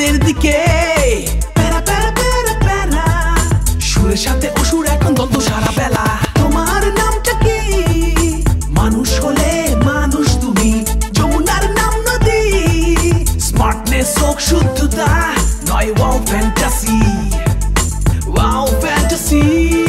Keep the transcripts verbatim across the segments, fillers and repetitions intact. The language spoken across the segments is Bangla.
রাতের দিকে প্যারা প্যারা প্যারা প্যারা সুরের সাথে অসুর এখন দ্বন্দ্ব সারা বেলা তোমার নামটা কি মানুষ হলে মানুষ তুমি যমুনার নাম নদী স্মার্টনেস হোক শুদ্ধতা নয় ওয়াও ফ্যান্টাসি ওয়াও ফ্যান্টাসি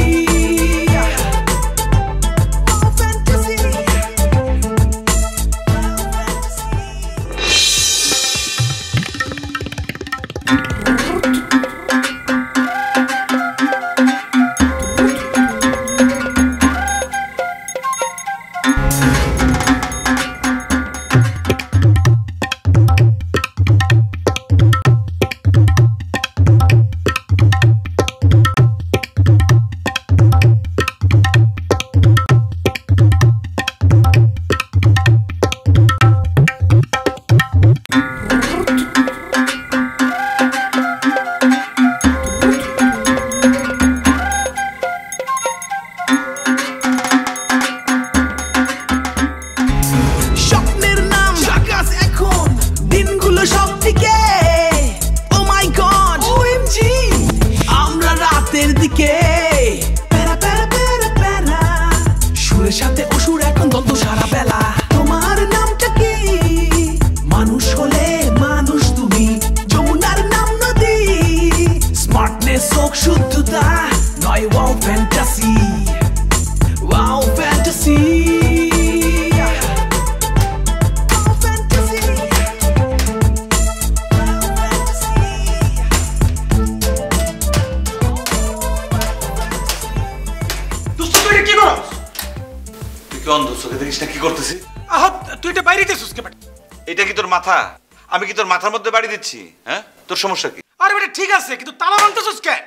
আমি কি তোর মাথার মধ্যে বাড়ি দিচ্ছি? হ্যাঁ, তোর সমস্যা কি? আরে বেটা ঠিক আছে, কিন্তু তালা ভাঙতেছস কেন?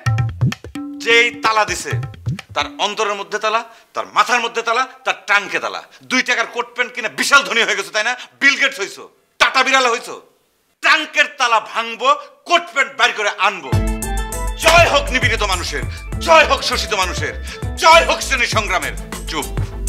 যেই তালা দিছে তার অন্তরের মধ্যে তালা, তার মাথার মধ্যে তালা, তার টাঙ্কে তালা। দুই টাকার কোট প্যান্ট কিনে বিশাল ধনী হয়ে গেছো, তাই না? বিল গেটস হইছো, টাটা বিড়াল হইছো। টাঙ্কের তালা ভাঙবো, কোট প্যান্ট বাইর করে আনবো। জয় হোক নিপীড়িত মানুষের, জয় হোক শোষিত মানুষের, জয় হোক শ্রেণী সংগ্রামের। চুপ।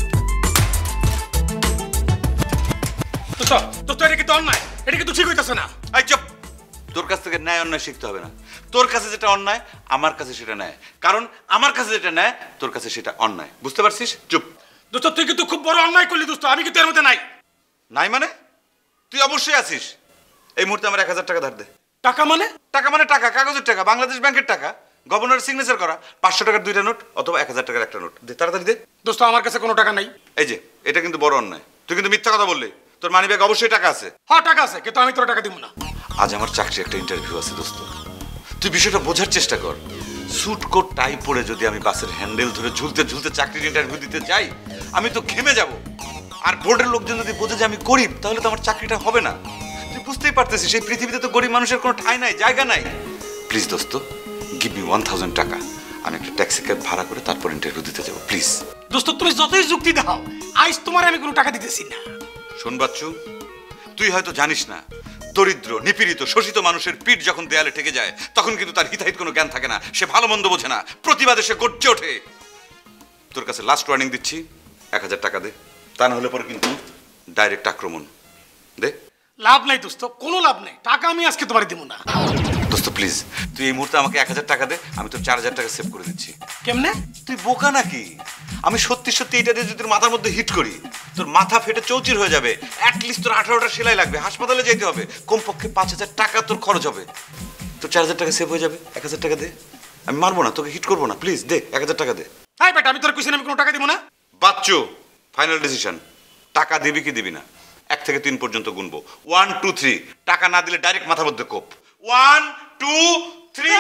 তো তো এটা কি তো অন্যায়? এটা কি তো ঠিক হইতাছে না? এই চুপ। তোর কাছ থেকে ন্যায় অন্যায় শিখতে হবে না। তোর কাছে যেটা অন্যায় আমার কাছে সেটা ন্যায়, কারণ আমার কাছে যেটা ন্যায় তোর কাছে সেটা অন্যায়। বুঝতে পারছিস? চুপ। দোস্ত তুই কিন্তু খুব বড় অন্যায় করলি দোস্ত, আমি কিন্তু এর মধ্যে নাই। নাই মানে? তুই অবশ্যই আছিস। এই মুহূর্তে আমার এক হাজার টাকা ধার দে। টাকা মানে? টাকা মানে টাকা, কাগজের টাকা, বাংলাদেশ ব্যাংকের টাকা, গভর্নরের সিগনেচার করা। পাঁচশো টাকার দুইটা নোট অথবা এক হাজার টাকার একটা নোট দে, তাড়াতাড়ি দে। দোস্ত আমার কাছে কোনো টাকা নাই। এই যে এটা কিন্তু বড় অন্যায়। তুই কিন্তু মিথ্যা কথা বললি। তোর মানি ব্যাগ অবশ্যই টাকা আছে। হ্যাঁ টাকা আছে, কিন্তু আমি তোর টাকা দিব না। আজ আমার চাকরি একটা ইন্টারভিউ আছে দোস্ত, তুই বিষয়টা বোঝার চেষ্টা কর। স্যুট কোট টাই পরে যদি আমি বাসের হ্যান্ডেল ধরে ঝুলতে ঝুলতে চাকরির ইন্টারভিউ দিতে যাই, আমি তো ঘেমে যাব। আর বোর্ডের লোকজন যদি বোঝে যে আমি গরিব, তাহলে তো আমার চাকরিটা হবে না। তুই বুঝতেই পারতেছিস সেই পৃথিবীতে তো গরিব মানুষের কোনো ঠাঁই নাই, জায়গা নাই। প্লিজ দোস্ত, গিভ মি ওয়ান থাউজেন্ড টাকা, আমি একটা ট্যাক্সি ক্যাব ভাড়া করে তারপর ইন্টারভিউ দিতে যাবো, প্লিজ। দোস্ত তুমি যতই যুক্তি দাও, আজ তোমার আমি কোনো টাকা দিতেছি না। শোন বাচ্চু, তুই হয়তো জানিস না, দরিদ্র নিপীড়িত শোষিত মানুষের পিঠ যখন দেয়ালে ঠেকে যায়, তখন কিন্তু তার হিতাহিত কোনো জ্ঞান থাকে না। সে ভালো মন্দ বোঝে না, প্রতিবাদে সে গর্জে ওঠে। তোর কাছে লাস্ট ওয়ার্নিং দিচ্ছি, এক হাজার টাকা দে, তা না হলে পরে কিন্তু ডাইরেক্ট আক্রমণ। দে। লাভ নাই দোস্ত, কোনো লাভ নেই, টাকা আমি আজকে তোমার দিব না। দোস্ত প্লিজ, তুই এই মুহূর্তে আমাকে এক হাজার টাকা দে, আমি তোর চার হাজার টাকা সেভ করে দিচ্ছি। কেমনে? তুই বোকা নাকি? আমি সত্যি সত্যি এটা দিয়ে যদি তোর মাথার মধ্যে হিট করি, তোর মাথা ফেটে চৌচির হয়ে যাবে। অ্যাটলিস্ট তোর আঠারোটা সেলাই লাগবে, হাসপাতালে যেতে হবে, কমপক্ষে পাঁচ হাজার টাকা তোর খরচ হবে। তোর চার হাজার টাকা সেভ হয়ে যাবে। এক হাজার টাকা দে, আমি মারবো না, তোকে হিট করবো না, প্লিজ দে, এক হাজার টাকা দে। হাই বেটা, আমি তোর কুইশনে আমি কোনো টাকা দিব না। বাচ্চু, ফাইনাল ডিসিশন, টাকা দিবি কি দিবি না? এক থেকে তিন পর্যন্ত গুনবো। ওয়ান টু থ্রি, টাকা না দিলে ডাইরেক্ট মাথার মধ্যে কোপ। One two three.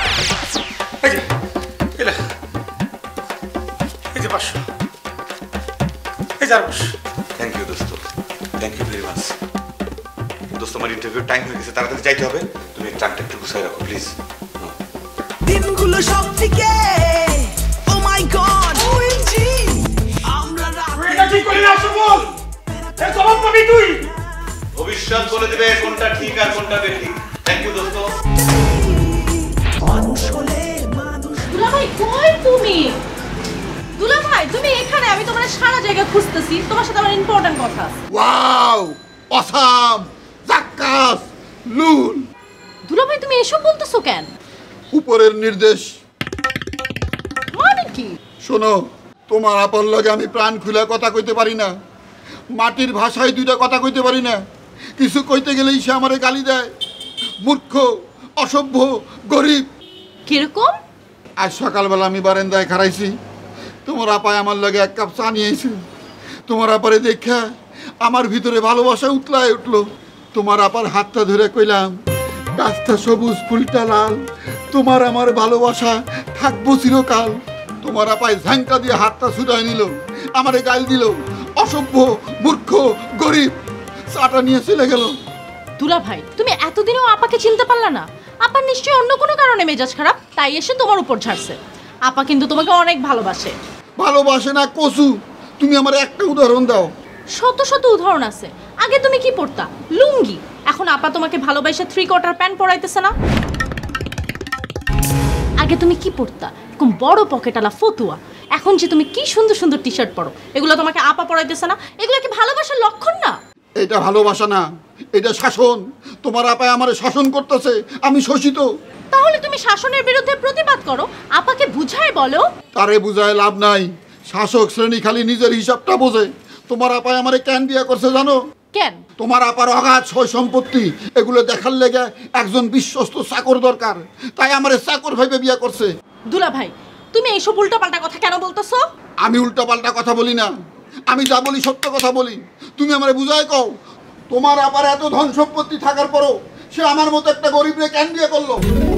এই যে পাঁচশো, এই যে আর পাঁচশো। থ্যাংক ইউ দোস্ত, থ্যাংক ইউ ভেরি মাচ। দোস্ত আমার ইন্টারভিউ টাইম হয়ে গেছে, তাড়াতাড়ি যাইতে হবে। তুমি টাইমটা একটু গুছাই রাখো প্লিজ। দিনগুলো সব থেকে ও মাই গড, ওএমজি আমরা এটা ঠিক করে না সুবল, এর জবাব পাবি তুই। ভবিষ্যৎ বলে দিবে কোনটা ঠিক আর কোনটা বেঠিক। থ্যাংক ইউ দোস্ত। মানুষ হলে মানুষ। দুলাভাই কই তুমি? দুলাভাই তুমি এখানে, আমি তোমার সারা জায়গা খুঁজতেছি, তোমার সাথে আমার ইম্পর্টেন্ট কথা আছে। ওয়াও, অসাম, জাক্কাস, লুল। দুলাভাই তুমি এসব বলতেছো কেন? উপরের নির্দেশ। মানে কি? শোনো, তোমার আপার লগে আমি প্রাণ খুলে কথা কইতে পারি না, মাটির ভাষায় দুইটা কথা কইতে পারি না। কিছু কইতে গেলেই সে আমারে গালি দেয়, মূর্খ, অসভ্য, গরিব। কিরকম? আজ সকালবেলা আমি বারান্দায় খাড়াইছি, তোমার আপায় আমার লগে এক কাপ চা নিয়ে আইছে। তোমার আপারে দেখা আমার ভিতরে ভালোবাসা উতলায় উঠলো। তোমার আপার হাতটা ধরে কইলাম, গাছটা সবুজ ফুলটা লাল, তোমার আমার ভালোবাসা থাকবো চিরকাল। তোমার আপায় ঝাঙ্কা দিয়ে হাতটা ছুটাই নিল, আমারে গাল দিল, অসভ্য, মূর্খ, গরিব। চাটা নিয়ে চলে গেল। দুলা ভাই, তুমি এতদিনও আপাকে চিনতে পারলা না? আপার নিশ্চয়ই অন্য কোনো কারণে মেজাজ খারাপ, তাই এসে তোমার উপর ঝাড়ছে। আপা কিন্তু তোমাকে অনেক ভালোবাসে। ভালোবাসে না কসু? তুমি আমার একটা উদাহরণ দাও। শত শত উদাহরণ আছে। আগে তুমি কি পরতা? লুঙ্গি। এখন আপা তোমাকে ভালোবাসে থ্রি কোয়ার্টার প্যান্ট পরাইতেছে না? আগে তুমি কি পরতা? এরকম বড় পকেটালা ফতুয়া। এখন যে তুমি কি সুন্দর সুন্দর টি শার্ট পরো, এগুলো তোমাকে আপা পরাইতেছে না? এগুলো কি ভালোবাসার লক্ষণ না? এটা ভালোবাসা না, এটা শাসন। তোমার আপায় আমারে শাসন করতেছে, আমি শোষিত। তাহলে তুমি শাসনের বিরুদ্ধে প্রতিবাদ করো, আপাকে বুঝায় বলো। তারে বুঝায় লাভ নাই, শাসক শ্রেণী খালি নিজের হিসাবটা বোঝে। তোমার আপায় আমারে কেন বিয়া করছে জানো? কেন? তোমার আপার অগাধ সয় সম্পত্তি, এগুলো দেখার লেগে একজন বিশ্বস্ত চাকর দরকার, তাই আমারে চাকর ভাইবে বিয়া করছে। দুলা ভাই, তুমি এইসব উল্টাপাল্টা কথা কেন বলতেছো? আমি উল্টাপাল্টা কথা বলি না, আমি যা বলি সত্য কথা বলি। তুমি আমারে বুঝায় কও, তোমার আপার এত ধন সম্পত্তি থাকার পরও সে আমার মতো একটা গরিবরে কেন বিয়ে করলো?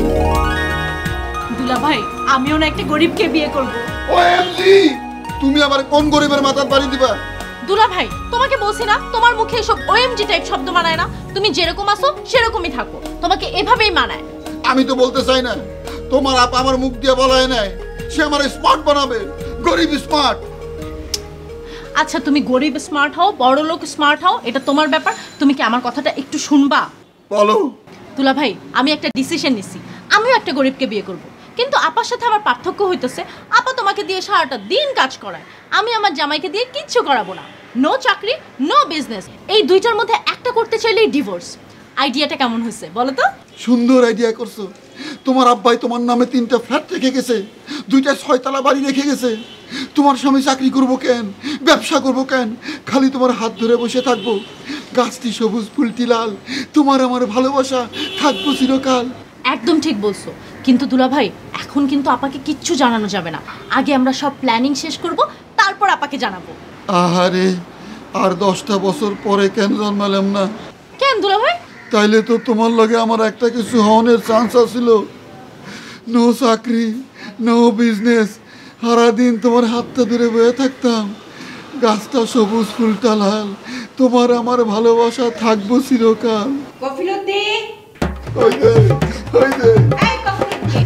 দুলা ভাই, আমিও না একটা গরিবকে বিয়ে করব। ওএমজি, তুমি আবার কোন গরিবের মাথার বাড়ি দিবা? দুলা ভাই, তোমাকে বলছি না, তোমার মুখে এসব ওএমজি টাইপ শব্দ মানায় না। তুমি যেরকম আছো সেরকমই থাকো, তোমাকে এভাবেই মানায়। আমি তো বলতে চাই না, তোমার আপা আমার মুখ দিয়ে বলায় নাই সে আমার স্মার্ট বানাবে, গরিব স্মার্ট। আচ্ছা, তুমি গরিব স্মার্ট হও, বড় লোক স্মার্ট হও, এটা তোমার ব্যাপার। তুমি কি আমার কথাটা একটু শুনবা? বলো। দুলা ভাই, আমি একটা ডিসিশন নিছি, আমিও একটা গরিবকে বিয়ে করব। কিন্তু আপার সাথে আমার পার্থক্য হইতেছে, আপা তোমাকে দিয়ে সারাটা দিন কাজ করায়, আমি আমার জামাইকে দিয়ে কিচ্ছু করাবো না। নো চাকরি, নো বিজনেস, এই দুইটার মধ্যে একটা করতে চাইলেই ডিভোর্স। আইডিয়াটা কেমন হয়েছে বলো তো? সুন্দর আইডিয়া করছো। তোমার আব্বাই তোমার নামে তিনটা ফ্ল্যাট রেখে গেছে, দুইটা ছয়তলা বাড়ি রেখে গেছে। তোমার স্বামী চাকরি করবো কেন, ব্যবসা করবো কেন? খালি তোমার হাত ধরে বসে থাকবো। গাছটি সবুজ ফুলটি লাল, তোমার আমার ভালোবাসা থাকবো চিরকাল। একদম ঠিক বলছো, কিন্তু দুলা ভাই এখন কিন্তু আপাকে কিচ্ছু জানানো যাবে না। আগে আমরা সব প্ল্যানিং শেষ করব, তারপর আপাকে জানাবো। আহারে, আর দশটা বছর পরে কেন জন্মালাম না? কেন দুলা ভাই? তাইলে তো তোমার লগে আমার একটা কিছু হওয়ার চান্স আছিল। নো চাকরি, নো বিজনেস, সারাদিন তোমার হাতটা ধরে বয়ে থাকতাম। গাছটা সবুজ ফুলটা লাল, তোমার আমার ভালোবাসা থাকবো চিরকাল। কফিলতি, ওই দে, ওই দে। এই কফিলতি।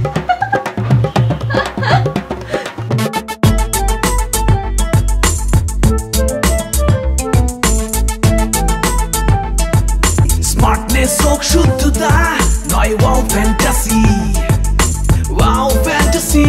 স্মার্টনেস হোক শুদ্ধতা, নয় ওয়াও ফ্যান্টাসি, ওয়াও ফ্যান্টাসি,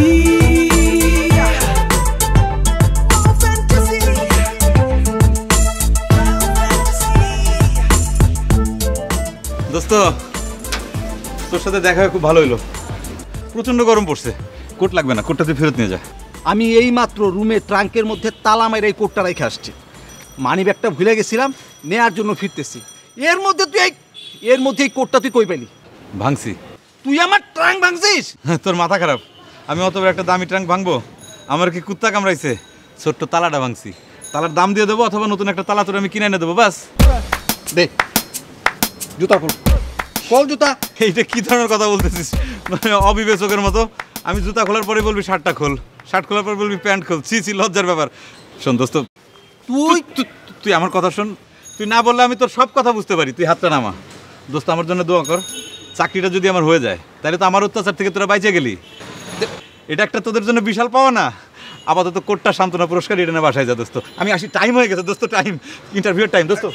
দোস্ত, তোর সাথে দেখা হয়ে খুব ভালো হইলো। প্রচন্ড গরম পড়ছে, কোট লাগবে না, কোটটা তুই ফেরত নিয়ে যা। আমি এই মাত্র রুমে ট্রাঙ্কের মধ্যে তালা মাইরা এই কোটটা রেখে আসছি। মানি ব্যাগটা ভুলে গেছিলাম, নেয়ার জন্য ফিরতেছি। এর মধ্যে তুই এই এর মধ্যে এই কোটটা তুই কই পেলি? ভাঙছি। তুই আমার ট্রাঙ্ক ভাঙছিস? তোর মাথা খারাপ? আমি অত বড় একটা দামি ট্রাঙ্ক ভাঙবো? আমার কি কুত্তা কামড়াইছে? ছোট্ট তালাটা ভাঙছি, তালার দাম দিয়ে দেবো অথবা নতুন একটা তালা তোর আমি কিনে এনে দেবো, বাস। দে জুতা খোল, খোল জুতা। এইটা কি ধরনের কথা বলতেছিস, মানে অবিবেচকের মতো? আমি জুতা খোলার পরে বলবি শার্টটা খোল, শার্ট খোলার পরে বলবি প্যান্ট খোল। ছি ছি, লজ্জার ব্যাপার। শোন দোস্ত, তুই তুই আমার কথা শোন। তুই না বললে আমি তোর সব কথা বুঝতে পারি। তুই হাতটা নামা দোস্ত, আমার জন্য দোয়া কর। চাকরিটা যদি আমার হয়ে যায় তাহলে তো আমার অত্যাচার থেকে তোরা বাইচে গেলি। এটা একটা তোদের জন্য বিশাল পাওয়া না। আপাতত কোটটা সান্ত্বনা পুরস্কার এটা না, বাসায় যা দোস্ত। আমি আসি, টাইম হয়ে গেছে দোস্ত, টাইম, ইন্টারভিউর টাইম দোস্ত।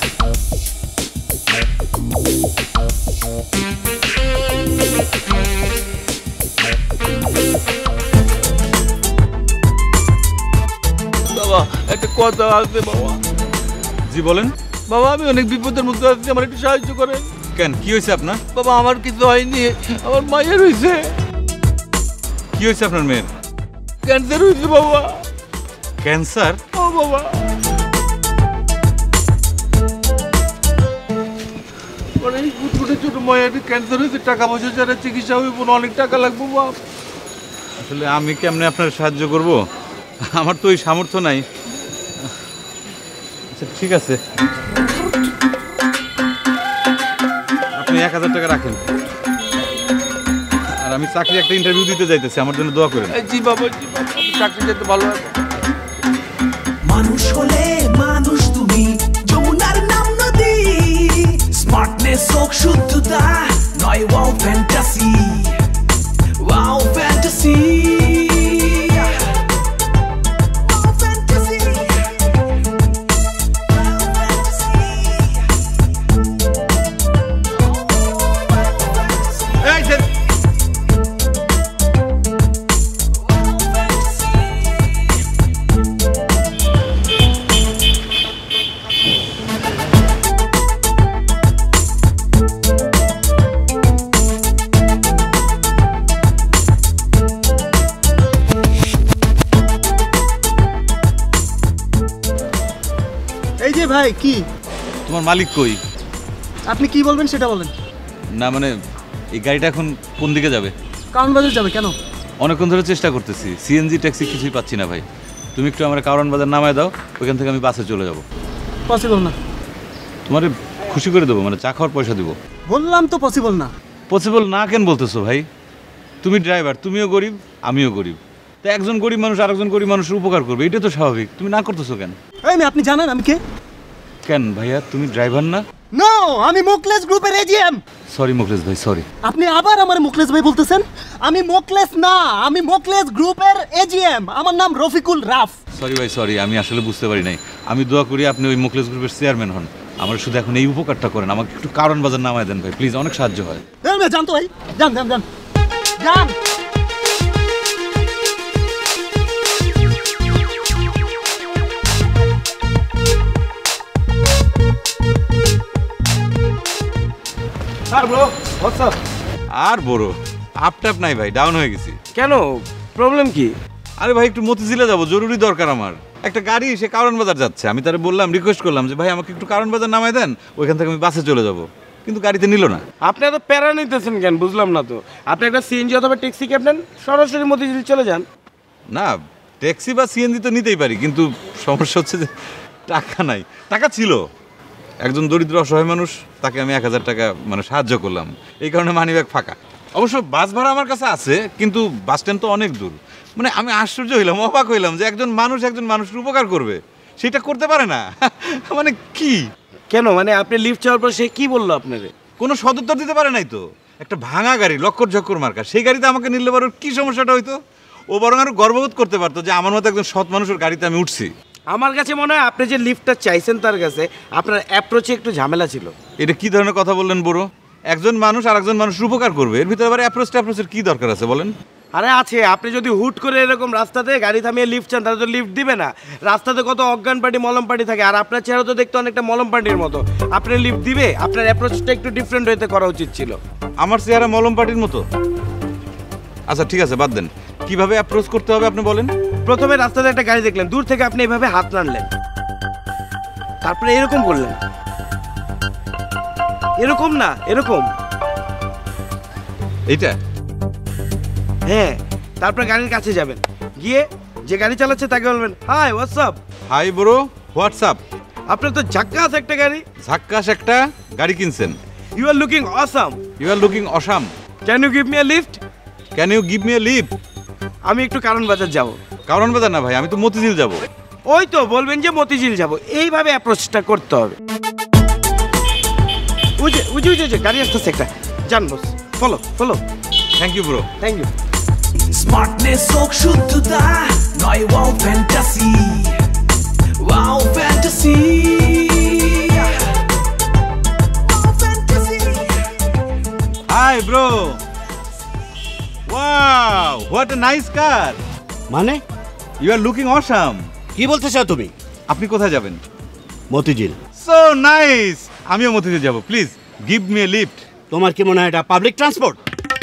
বাবা একটা কথা আছে বাবা। জি বলেন। বাবা আমি অনেক বিপদের মধ্যে আছি, আমার একটু সাহায্য করেন। কেন কি হয়েছে আপনার? বাবা আমার কিছু হয়নি, আমার মায়ের হয়েছে। কি হয়েছে আপনার মেয়ের? ক্যান্সার হয়েছে বাবা। ক্যান্সার? ও বাবা, মানে ছোট ছোট মায়ের ক্যান্সার হয়েছে, টাকা পয়সা ছাড়া চিকিৎসা হইব না, অনেক টাকা লাগবে বাপ। আসলে আমি কেমনে আপনার সাহায্য করব? আমার তো ওই সামর্থ্য নাই। আচ্ছা ঠিক আছে, আপনি এক হাজার টাকা রাখেন, আর আমি চাকরি একটা ইন্টারভিউ দিতে যাইতেছি, আমার জন্য দোয়া করেন। জি বাবা, জি বাবা, চাকরি যেতে ভালো হবে। মানুষ হলে মানুষ তুমি, যমুনার নাম নদী, স্মার্টনেস হোক শুদ্ধতা, নয় wow fantasy, wow fantasy, wow fantasy, এই যে এই যে ভাই, কি তোমার মালিক কই? আপনি কি বলবেন সেটা বলেন। না মানে এই গাড়িটা এখন কোন দিকে যাবে? কারণ বাজার যাবে কেন? অনেকক্ষণ ধরে চেষ্টা করতেছি, সিএনজি ট্যাক্সি কিছুই পাচ্ছি না ভাই। তুমি একটু আমার কারণ বাজার নামায় দাও, ওইখান থেকে আমি বাসে চলে যাব। পসিবল না। তোমার খুশি করে দেবো, মানে চা খাওয়ার পয়সা দেবো। বললাম তো পসিবল না। পসিবল না কেন বলতেছো ভাই? তুমি ড্রাইভার, তুমিও গরিব, আমিও গরিব, তো একজন গরিব মানুষ আরেকজন গরিব মানুষের উপকার করবে, এটা তো স্বাভাবিক। তুমি না করতেছো কেন? এই মেয়ে, আপনি জানেন আমি কে? কেন ভাইয়া, তুমি ড্রাইভার না? নো, আমি মোকলেস গ্রুপের এজিএম। সরি মোকলেশ ভাই, সরি। আপনি আবার আমার মোকলেস ভাই বলতেছেন? আমি মোকলেস না, আমি মোকলেস গ্রুপের এজিএম। আমার নাম রফিকুল রাফ। সরি ভাই, সরি, আমি আসলে বুঝতে পারি নাই। আমি দোয়া করি আপনি ওই মোকলেশ গ্রুপের চেয়ারম্যান হন। আমার শুধু এখন এই উপকারটা করেন, আমাকে একটু কারণ বাজার নামায় দেন ভাই প্লিজ, অনেক সাহায্য হয়। এই মেয়ে, জান তো ভাই, যান যান যান যান। আর ব্রো, হোয়াটস আপ? আর বড় আপটাপ নাই ভাই, ডাউন হয়ে গেছি। কেন, প্রবলেম কি? আরে ভাই একটু মতিঝিলে যাবো, জরুরি দরকার আমার। একটা গাড়ি সে কারণ বাজার যাচ্ছে, আমি তারে বললাম, রিকোয়েস্ট করলাম যে ভাই আমাকে একটু কারণ বাজার নামায় দেন, ওইখান থেকে আমি বাসে চলে যাব, কিন্তু গাড়িতে নিল না। আপনি এত প্যারা নিতেছেন কেন বুঝলাম না তো। আপনি একটা সিএনজি অথবা ট্যাক্সি ক্যাব নেন, সরাসরি মতিঝিল চলে যান। না ট্যাক্সি বা সিএনজি তো নিতেই পারি, কিন্তু সমস্যা হচ্ছে যে টাকা নাই। টাকা ছিল, একজন দরিদ্র অসহায় মানুষ, তাকে আমি এক হাজার টাকা মানে সাহায্য করলাম, এই কারণে মানিব্যাগ ফাঁকা। অবশ্য বাস ভাড়া আমার কাছে আছে, কিন্তু বাস স্ট্যান্ড তো অনেক দূর। মানে আমি আশ্চর্য হইলাম, অবাক হইলাম যে একজন মানুষ একজন মানুষের উপকার করবে, সেটা করতে পারে না। মানে কি কেন, মানে আপনি লিফট চাওয়ার পর সে কি বললো আপনারে? কোনো সদুত্তর দিতে পারে নাই তো। একটা ভাঙা গাড়ি, লক্কর ঝক্কর মার্কা, সেই গাড়িতে আমাকে নিলে বড় কি সমস্যাটা হইতো? ও বরং আরো গর্ববোধ করতে পারতো যে আমার মতো একজন সৎ মানুষের গাড়িতে আমি উঠছি। আমার কাছে মনে হয় আপনি যে লিফটটা চাইছেন তার কাছে আপনার অ্যাপ্রোচে একটু ঝামেলা ছিল। এটা কি ধরনের কথা বললেন বড়? একজন মানুষ আর একজন মানুষের উপকার করবে, এর ভিতরে আবার অ্যাপ্রোচ ট্যাপ্রোচের কি দরকার আছে বলেন? আরে আছে, আপনি যদি হুট করে এরকম রাস্তাতে গাড়ি থামিয়ে লিফট চান তাহলে তো লিফট দিবে না। রাস্তাতে কত অজ্ঞান পার্টি মলম পার্টি থাকে, আর আপনার চেহারা তো দেখতে অনেকটা মলম পার্টির মতো, আপনি লিফট দিবে? আপনার অ্যাপ্রোচটা একটু ডিফারেন্ট হইতে করা উচিত ছিল। আমার চেহারা মলম পার্টির মতো? আচ্ছা ঠিক আছে, বাদ দেন। কিভাবে অ্যাপ্রোচ করতে হবে আপনি বলেন। প্রথমে রাস্তাতে একটা গাড়ি দেখলেন, দূর থেকে আপনি এভাবে হাত নাড়লেন, তারপরে এরকম করলেন, এরকম না, এরকম, এইটা? হ্যাঁ। তারপরে গাড়ির কাছে যাবেন, গিয়ে যে গাড়ি চালাচ্ছে তাকে বলবেন, hi WhatsApp. Hi bro, WhatsApp. আপনার তো ঝাক্কাস একটা গাড়ি, ঝাক্কাস একটা গাড়ি কিনছেন। You are looking awesome, you are looking awesome, can you give me a lift? Can you give me a leave? আমি একটু কারণ বাজার যাব। কারণ বাজার না ভাই, আমি তো মতিঝিল যাব। ওই তো বলবেন যে মতিঝিল যাব, এইভাবে অ্যাপ্রোচটা করতে হবে। ওই যে ওই যে ওই যে গাড়ি আসতেছে একটা, জান boss, follow follow. Thank you bro. Thank you. Smartness হোক শুদ্ধতা, নয় wow fantasy, wow fantasy, wow fantasy. Hi bro, wow what a nice car. মানে ইউ আর লুকিং অসাম। কি বলতে চাও তুমি? আপনি কোথায় যাবেন? মতিঝিল। সো নাইস, আমিও মতিঝিল যাব, please give me a lift. তোমার কি মনে হয় এটা পাবলিক ট্রান্সপোর্ট?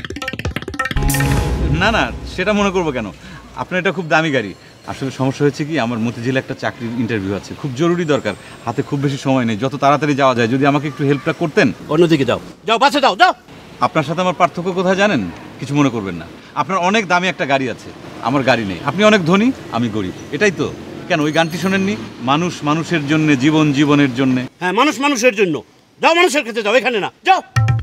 না না, সেটা মনে করবো কেন? আপনার এটা খুব দামি গাড়ি। আসলে সমস্যা হয়েছে কি, আমার মতিঝিলে একটা চাকরির ইন্টারভিউ আছে, খুব জরুরি দরকার, হাতে খুব বেশি সময় নেই, যত তাড়াতাড়ি যাওয়া যায় যদি আমাকে একটু হেল্পটা করতেন। অন্যদিকে যাও, যাও বাসে যাও, যাও। আপনার সাথে আমার পার্থক্য কোথায় জানেন? কিছু মনে করবেন না, আপনার অনেক দামি একটা গাড়ি আছে, আমার গাড়ি নেই। আপনি অনেক ধনী, আমি গরিব, এটাই তো। কেন ওই গানটি শোনেননি? মানুষ মানুষের জন্য, জীবন জীবনের জন্য। হ্যাঁ, মানুষ মানুষের জন্য। যাও মানুষের কাছে যাও, এখানে না, যাও।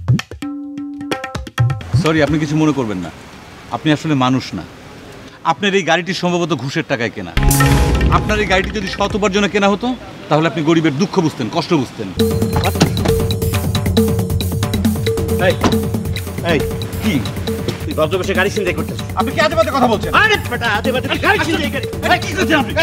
সরি, আপনি কিছু মনে করবেন না, আপনি আসলে মানুষ না। আপনার এই গাড়িটি সম্ভবত ঘুষের টাকায় কেনা। আপনার এই গাড়িটি যদি সৎ উপার্জনে কেনা হতো তাহলে আপনি গরিবের দুঃখ বুঝতেন, কষ্ট বুঝতেন। এই এই কি তুই ভদ্রবেশে গাড়ি ছিনতাই করতেছ? আপনি কি আজে বাজে কথা বলছেন? আরে বেটা, আজে বাজে গাড়ি ছিনতাই করে। এটা কি করছেন আপনি?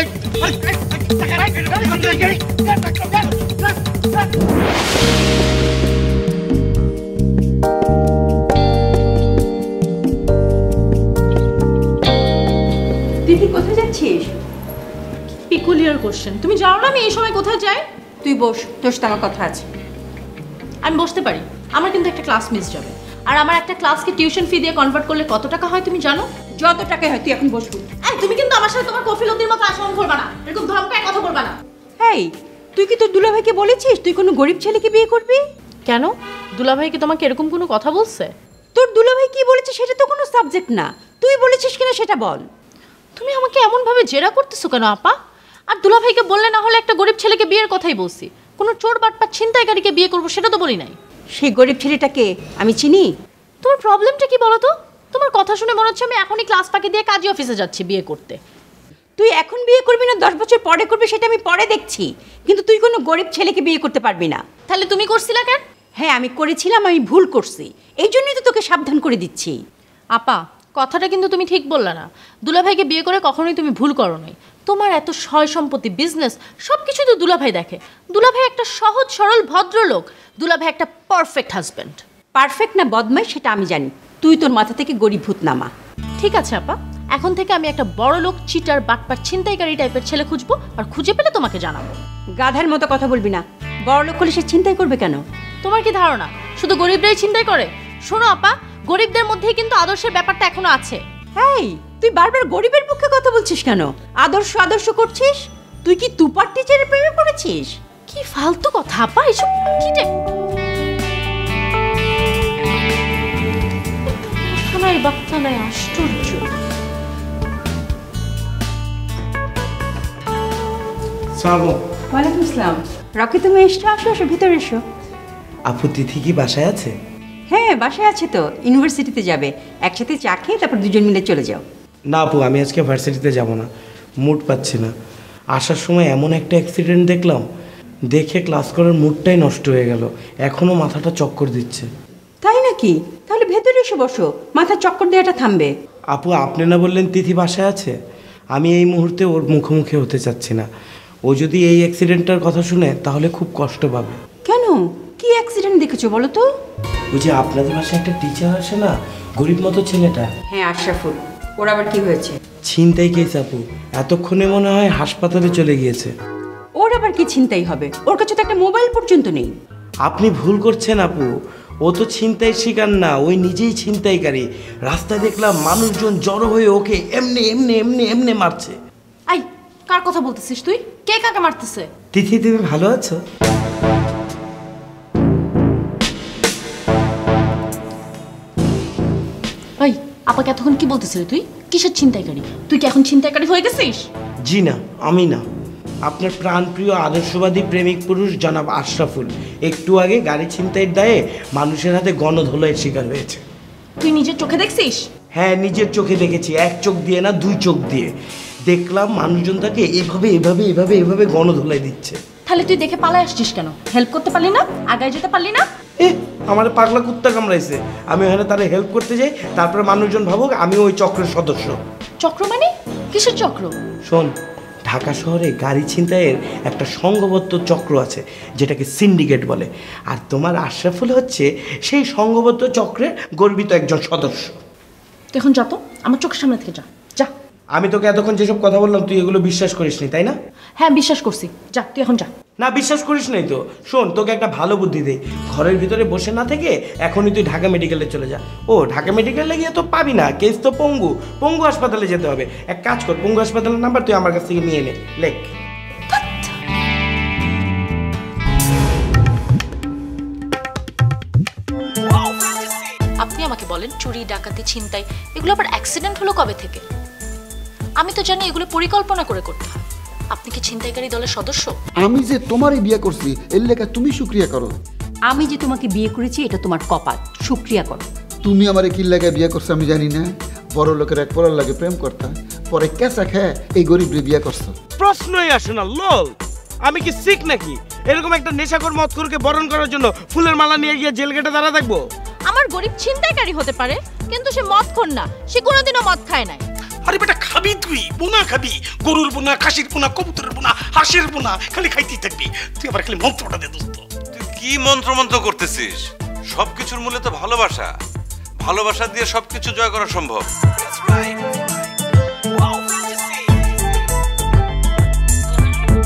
দিদি কোথায় যাচ্ছিস? Peculiar question. তুমি জানো না আমি এই সময় কোথায় যাই? তুই বস, তোর সাথে আমার কথা আছে। আমি বসতে পারি, আমার কিন্তু একটা ক্লাস মিস যাবে। আর আমার একটা ক্লাসকে টিউশন ফি দিয়ে কনভার্ট করলে কত টাকা হয় তুমি জানো? যত টাকায় হয় তুই এখন বসবি। এই তুমি কিন্তু আমার সাথে তোমার কফিলতির মতো আচরণ করবা না, এরকম ধমকায় কথা বলবা না। হেই, তুই কি তোর দুলাভাইকে বলেছিস তুই কোনো গরিব ছেলেকে বিয়ে করবি? কেন? দুলাভাই কি তোমাকে এরকম কোনো কথা বলছে? তোর দুলাভাই কি বলেছে সেটা তো কোনো সাবজেক্ট না, তুই বলেছিস কিনা সেটা বল। তুমি আমাকে এমন ভাবে জেরা করতেছো কেন আপা? আর দুলাভাইকে বললে না হলে একটা গরিব ছেলেকে বিয়ের কথাই বলছি, কোনো চোর বাটপার ছিনতাইকারীকে বিয়ে করবো সেটা তো বলি নাই। সেই গরিব ছেলেটাকে আমি চিনি। তোমার প্রবলেমটা কি বলো তো? তোমার কথা শুনে মনে হচ্ছে আমি এখনই ক্লাস ফাঁকি দিয়ে কাজী অফিসে যাচ্ছি বিয়ে করতে। তুই এখন বিয়ে করবি না দশ বছর পরে করবি সেটা আমি পরে দেখছি, কিন্তু তুই কোনো গরিব ছেলেকে বিয়ে করতে পারবি না। তাহলে তুমি করছিলা কেন? হ্যাঁ আমি করেছিলাম, আমি ভুল করছি, এই জন্যই তো তোকে সাবধান করে দিচ্ছি। আপা কথাটা কিন্তু তুমি ঠিক বললা না। দুলাভাইকে বিয়ে করে কখনোই তুমি ভুল করো নাই। তোমার এত সয় সম্পত্তি, বিজনেস সব কিছু তো দুলাভাই দেখে। দুলাভাই একটা সহজ সরল ভদ্রলোক, দুলাভাই একটা পারফেক্ট হাজব্যান্ড। পারফেক্ট না বদমাই সেটা আমি জানি, তুই তোর মাথা থেকে গরিব ভূত নামা। ঠিক আছে আপা, এখন থেকে আমি একটা বড় লোক, চিটার, বাটপার, ছিনতাইকারী টাইপের ছেলে খুঁজবো, আর খুঁজে পেলে তোমাকে জানাবো। গাধার মতো কথা বলবি না, বড় লোক হলে সে চিন্তাই করবে কেন? তোমার কি ধারণা শুধু গরিবরাই চিন্তাই করে? শোনো আপা, গরিবদের মধ্যেই কিন্তু আদর্শের ব্যাপারটা এখনো আছে। এই তুই বারবার গরিবের পক্ষে কথা বলছিস কেন? আদর্শ আদর্শ করছিস? তুই কি তুপার টিচারের প্রেমে পড়েছিস? কি ফালতু কথা আপা এসব, কি নাই বাচ্চা নাই, আশ্চর্য। ওয়ালাইকুম আসসালাম। রকি তুমি এসছো, আসো আসো ভিতরে এসো। আপু তিথি কি বাসায় আছে? হ্যাঁ বাসায় আছে তো, ইউনিভার্সিটিতে যাবে, একসাথে চা খেয়ে তারপর দুজন মিলে চলে যাও। না আপু, আমি আজকে ভার্সিটিতে যাব না, মুড পাচ্ছি না। আসার সময় এমন একটা অ্যাক্সিডেন্ট দেখলাম, দেখে ক্লাস করার মুডটাই নষ্ট হয়ে গেল, এখনও মাথাটা চক্কর দিচ্ছে। তাই নাকি? তাহলে ভেতরে এসে বসো, মাথা চক্কর দেওয়াটা থামবে। আপু আপনি না বললেন তিথি বাসায় আছে? আমি এই মুহূর্তে ওর মুখোমুখি হতে চাচ্ছি না। ও যদি এই অ্যাক্সিডেন্টটার কথা শুনে তাহলে খুব কষ্ট পাবে। কেন? কি অ্যাক্সিডেন্ট দেখেছো বলো তো? ওই যে আপনাদের বাসায় একটা টিচার আসে না, গরিব মতো ছেলেটা। হ্যাঁ আশরাফুল, ওর আবার কি হয়েছে? ছিনতাই কেস আপু, এতক্ষণে মনে হয় হাসপাতালে চলে গিয়েছে। ওর আবার কি ছিনতাই হবে? ওর কাছে তো একটা মোবাইল পর্যন্ত নেই। আপনি ভুল করছেন আপু, ও তো ছিনতাই শিকার না, ওই নিজেই ছিনতাইকারী। রাস্তায় দেখলাম মানুষজন জড়ো হয়ে ওকে এমনি এমনি এমনি এমনি মারছে। আই, কার কথা বলতেছিস তুই? কে কাকে মারতেছে? তিথি তুমি ভালো আছো? ওই আপাকে এতক্ষণ কি বলতেছিলি তুই? কিসের ছিনতাইকারী? তুই কি এখন ছিনতাইকারী হয়ে গেছিস? জি না, আমি না, আপনার প্রাণপ্রিয় আদর্শবাদী প্রেমিক পুরুষ জনাব আশরাফুল একটু আগে গাড়ি ছিনতাইয়ের দায়ে মানুষের হাতে গণধোলাইয়ের শিকার হয়েছে। তুই নিজের চোখে দেখছিস? হ্যাঁ নিজের চোখে দেখেছি, এক চোখ দিয়ে না দুই চোখ দিয়ে দেখলাম মানুষজন তাকে এভাবে এভাবে এভাবে এভাবে গণধোলাই দিচ্ছে। তাহলে তুই দেখে পালায় আসছিস কেন? হেল্প করতে পারলি না? আগায় যেতে পারলি না? এ আমার পাগলা কুত্তা কামড়াইছে, আমি ওখানে তারা হেল্প করতে যাই, তারপরে মানুষজন ভাবুক আমি ওই চক্রের সদস্য। চক্র মানে? কিসের চক্র? শোন, ঢাকা শহরে গাড়ি ছিনতাইয়ের একটা সংঘবদ্ধ চক্র আছে যেটাকে সিন্ডিকেট বলে, আর তোমার আশরাফুল হচ্ছে সেই সংঘবদ্ধ চক্রের গর্বিত একজন সদস্য। তুই এখন যা তো, আমার চোখের সামনে থেকে যা যা। আমি তোকে এতক্ষণ যেসব কথা বললাম তুই এগুলো বিশ্বাস করিসনি তাই না? হ্যাঁ বিশ্বাস করছি, যা তুই এখন যা। না বিশ্বাস করিস নাই তো শোন, তোকে একটা ভালো বুদ্ধি দেই, ঘরের ভিতরে বসে না থেকে এখনই তুই ঢাকা মেডিকেলে চলে যা। ও ঢাকা মেডিকেলে গিয়ে তো পাবি না, কেস তো পঙ্গু, পঙ্গু হাসপাতালে যেতে হবে। এক কাজ কর, পঙ্গু হাসপাতালের নাম্বার তুই আমার কাছ থেকে নিয়ে নে, লেখ। আপনি আমাকে বলেন চুরি, ডাকাতি, ছিনতাই এগুলো আবার অ্যাক্সিডেন্ট হলো কবে থেকে? আমি তো জানি এগুলো পরিকল্পনা করে করতে হয়। আপনি কি ছিনতাইকারী দলের সদস্য? আমি যে তোমারই বিয়ে করছি এর লেখা তুমি শুক্রিয়া করো। আমি যে তোমাকে বিয়ে করেছি এটা তোমার কপাল, শুকরিয়া করো। তুমি আমার কি লেখায় বিয়ে করছো আমি জানি না। বড় লোকের এক পরের লাগে প্রেম করতা, পরে কেঁচা খেয়ে এই গরিবরে বিয়ে করছো। প্রশ্নই আসে না লল, আমি কি শিখ নাকি এরকম একটা নেশাখোর মদখোরকে বরণ করার জন্য ফুলের মালা নিয়ে গিয়ে জেল গেটে দাঁড়া থাকবো? আমার গরিব ছিনতাইকারী হতে পারে কিন্তু সে মদখোর না, সে কোনোদিনও মদ খায় নাই। আরে বেটা খাবি তুই, বোনা খাবি, গরুর বোনা, খাসির বোনা, কবুতরের বোনা, হাঁসের বোনা, খালি খাইতেই থাকবি। তুই আবার খালি মন্ত্রটা দে দোস্ত। তুই কি মন্ত্র মন্ত্র করতেছিস? সবকিছুর মূলে তো ভালোবাসা, ভালোবাসা দিয়ে সবকিছু জয় করা সম্ভব।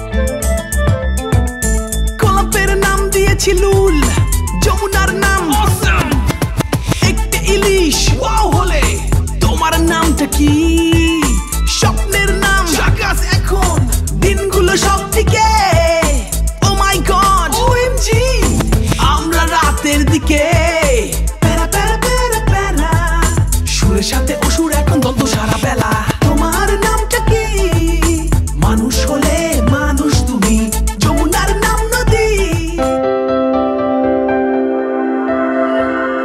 গোলাপের নাম দিয়েছি লুল, যমুনার নাম